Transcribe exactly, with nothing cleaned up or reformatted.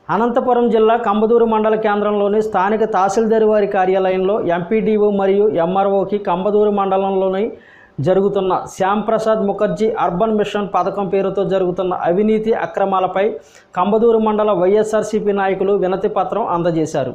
అనంతపురం జిల్లా కంబదూరు మండల కేంద్రంలోని స్థానిక తహసీల్దార్ వారి కార్యాలయంలో ఎంపీడీఓ మరియు ఎంఆర్ఓకి కంబదూరు మండలంలోని జరుగుతున్న శ్యాంప్రసాద్ ముఖర్జీ అర్బన్ మిషన్ పథకం పేరుతో జరుగుతున్న అవినీతి అక్రమాలపై కంబదూరు మండల వైఎస్ఆర్సీపీ నాయకులు వినతి పత్రం అందజేశారు.